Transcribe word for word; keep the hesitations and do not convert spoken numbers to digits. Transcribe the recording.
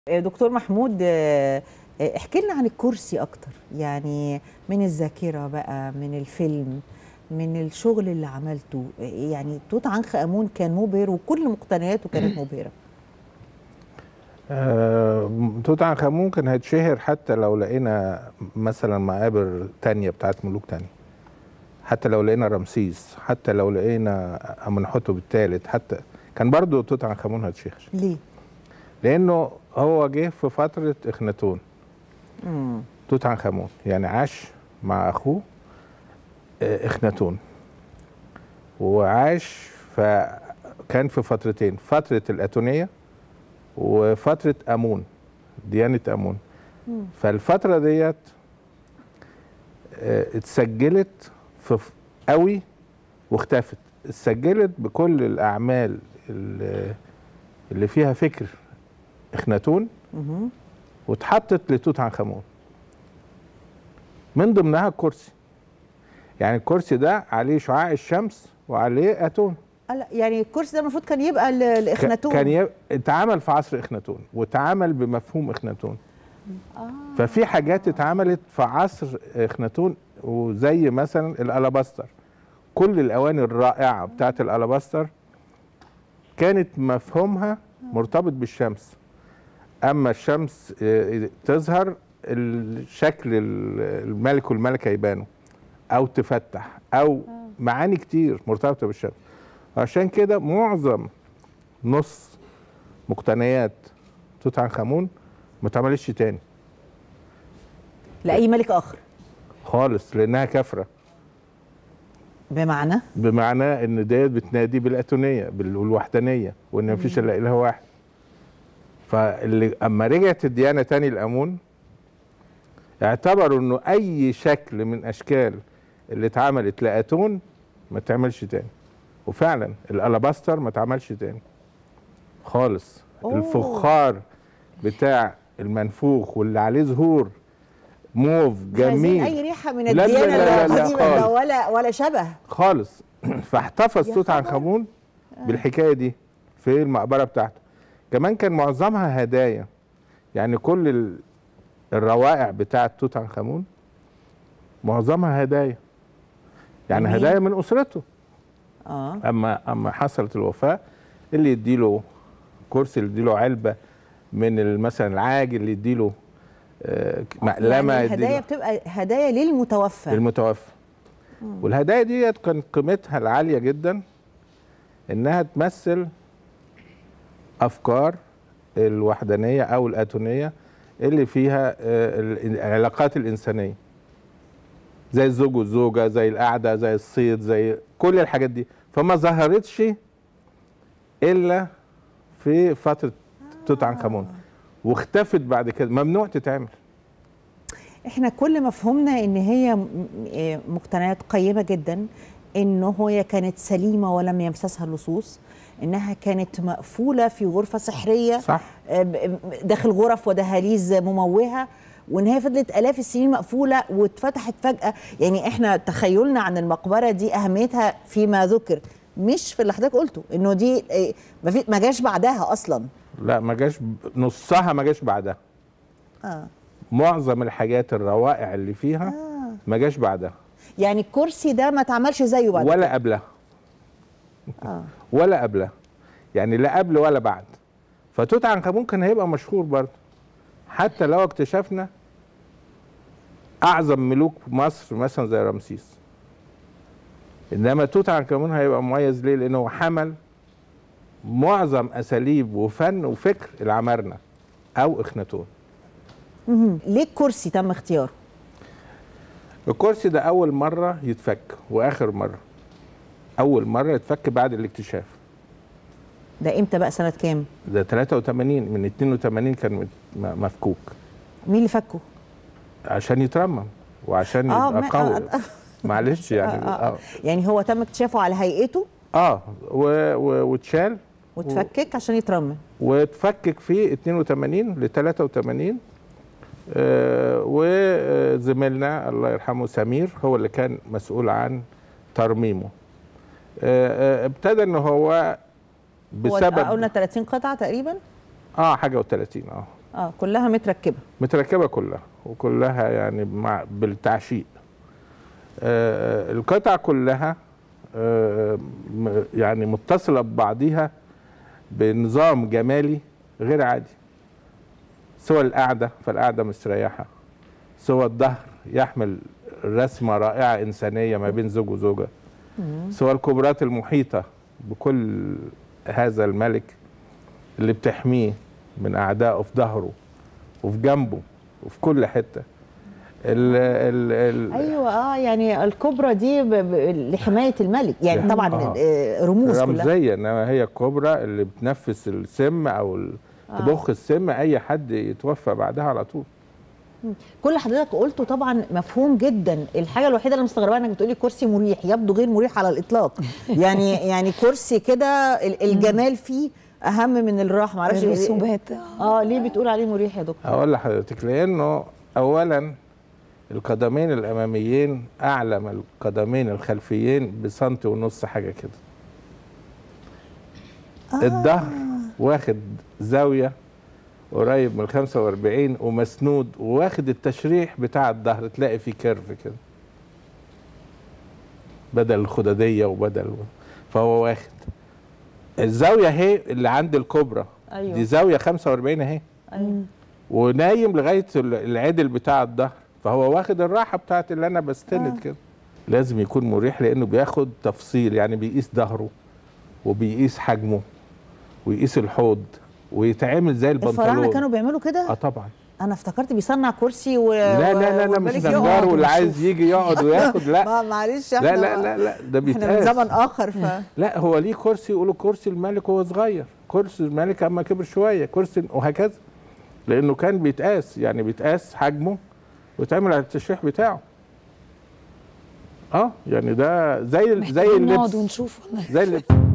دكتور محمود، احكي لنا عن الكرسي اكتر، يعني من الذاكره بقى، من الفيلم، من الشغل اللي عملته. يعني توت عنخ امون كان مبهر وكل مقتنياته كانت مبهره. آه توت عنخ امون كان هيتشهر حتى لو لقينا مثلا مقابر تانية بتاعت ملوك تانية، حتى لو لقينا رمسيس، حتى لو لقينا امنحتب الثالث، حتى كان برضو توت عنخ امون هيتشهر. ليه؟ لانه هو جه في فتره اخناتون. امم توت عنخ امون يعني عاش مع اخوه اخناتون، وعاش فكان في فترتين، فتره الاتونيه وفتره امون، ديانه امون. مم. فالفتره ديت اتسجلت في قوي واختفت. اتسجلت بكل الاعمال اللي فيها فكر اخناتون واتحطت لتوت عنخ امون، من ضمنها الكرسي. يعني الكرسي ده عليه شعاع الشمس وعليه اتون. يعني الكرسي ده المفروض كان يبقى لاخناتون، كان يبقى اتعمل في عصر اخناتون واتعمل بمفهوم اخناتون. آه. ففي حاجات اتعملت في عصر اخناتون، وزي مثلا الالاباستر. كل الاواني الرائعه بتاعت الالاباستر كانت مفهومها مرتبط بالشمس. اما الشمس تظهر الشكل الملك والملكه يبانوا او تفتح او معاني كتير مرتبطه بالشمس. عشان كده معظم نص مقتنيات توت عنخ امون ما اتعملتش تاني لاي ملك اخر خالص، لانها كافره. بمعنى بمعنى ان ديت بتنادي بالاتونيه بالوحدانيه، وان مفيش الا اله واحد. فاللي اما رجعت الديانه تاني لامون اعتبروا انه اي شكل من اشكال اللي اتعملت لاتون ما تعملش تاني. وفعلا الالاباستر ما اتعملش تاني خالص. أوه. الفخار بتاع المنفوخ واللي عليه زهور موف جميل، اي ريحه من الديانه القديمه ولا ولا شبه خالص. فاحتفظ توت عنخ امون بالحكايه دي في المقبره بتاعته. كمان كان معظمها هدايا، يعني كل الروائع بتاعه توت عنخ امون معظمها هدايا، يعني مين؟ هدايا من اسرته. اه اما اما حصلت الوفاه اللي يديله كرسي، اللي يديله علبه من مثلا العاج، اللي يديله آه مقلمه. يعني الهدايا بتبقى هدايا للمتوفى للمتوفى. والهدايا دي كانت قيمتها العاليه جدا انها تمثل افكار الوحدانيه او الاتونيه اللي فيها العلاقات الانسانيه، زي الزوج والزوجه، زي القعده، زي الصيد، زي كل الحاجات دي. فما ظهرتش الا في فتره آه. توت عنخ امون، واختفت بعد كده، ممنوع تتعمل. احنا كل مفهومنا ان هي مقتنيات قيمه جدا، انه هي كانت سليمه ولم يمسسها اللصوص، انها كانت مقفوله في غرفه سحريه، صح، داخل غرف ودهاليز مموهه، وان هي فضلت الاف السنين مقفوله واتفتحت فجاه. يعني احنا تخيلنا عن المقبره دي اهميتها فيما ذكر، مش في اللي حضرتك قلته انه دي ما جاش بعدها اصلا. لا، ما جاش نصها، ما جاش بعدها. اه معظم الحاجات الروائع اللي فيها آه. ما جاش بعدها. يعني الكرسي ده ما اتعملش زيه بعد ولا كده. قبلها آه. ولا قبلها، يعني لا قبل ولا بعد. فتوت عنخ امون كان هيبقى مشهور برضه، حتى لو اكتشفنا اعظم ملوك مصر مثلا زي رمسيس. انما توت عنخ امون هيبقى مميز ليه؟ لانه حمل معظم اساليب وفن وفكر العمارنه او اخناتون. ليه الكرسي تم اختياره؟ الكرسي ده اول مره يتفك واخر مره. اول مره يتفك بعد الاكتشاف. ده امتى بقى؟ سنه كام؟ ده ثلاثة وثمانين، من اثنين وثمانين كان مفكوك. مين اللي فكه؟ عشان يترمم وعشان آه يبقى قوي. آه معلش يعني. آه آه. يعني هو تم اكتشافه على هيئته؟ اه واتشال وتفكك عشان يترمم، وتفكك في اثنين وثمانين ل ثلاثة وثمانين. آه وزميلنا الله يرحمه سمير هو اللي كان مسؤول عن ترميمه. آه ابتدى ان هو بسبب هو قلنا ثلاثين قطعه تقريبا. اه حاجه و30 اه اه كلها متركبه متركبه كلها، وكلها يعني مع بالتعشيق. آه القطع كلها آه يعني متصله ببعضيها بنظام جمالي غير عادي. سوى القعده، فالقعده مستريحه. سوى الظهر يحمل رسمه رائعه انسانيه ما بين زوج وزوجه. سوى الكبرات المحيطه بكل هذا الملك اللي بتحميه من اعدائه في ظهره وفي جنبه وفي كل حته. ال ال ال ايوه اه يعني الكبرى دي ب ب لحمايه الملك يعني طبعا آه. رموز كلها رمزيه، انما هي الكبرى اللي بتنفس السم او آه. تبخ السم اي حد يتوفى بعدها على طول. كل حضرتك قلته طبعا مفهوم جدا. الحاجه الوحيده اللي مستغرباها انك بتقولي كرسي مريح، يبدو غير مريح على الاطلاق. يعني يعني كرسي كده الجمال فيه اهم من الراحه، معرفش الرسومات. اه ليه بتقول عليه مريح يا دكتور؟ هقول لحضرتك لانه اولا القدمين الاماميين اعلى من القدمين الخلفيين بسنتي ونص حاجه كده. آه. الظهر واخد زاويه قريب من خمسة وأربعين ومسنود، وواخد التشريح بتاع الظهر تلاقي فيه كيرف كده بدل الخداديه وبدل، فهو واخد الزاويه اهي اللي عند الكبرى. أيوة. دي زاويه خمسة وأربعين اهي. أيوة. ونايم لغايه العدل بتاع الظهر، فهو واخد الراحه بتاعت اللي انا بستند. آه. كده لازم يكون مريح لانه بياخد تفصيل، يعني بيقيس ظهره وبيقيس حجمه ويقيس الحوض ويتعامل زي البنطلون. الفراعنه كانوا بيعملوا كده؟ اه طبعا. انا افتكرت بيصنع كرسي و لا لا لا, لا مش نجار واللي عايز يجي يقعد وياخد. لا معلش لا لا لا لا ده بيتقاس. احنا من زمن اخر. ف لا هو ليه كرسي يقولوا كرسي الملك وهو صغير، كرسي الملك اما كبر شويه، كرسي وهكذا، لانه كان بيتقاس، يعني بيتقاس حجمه ويتعمل على التشريح بتاعه. اه يعني ده زي زي اللبس. نقعد ونشوف زي اللبس.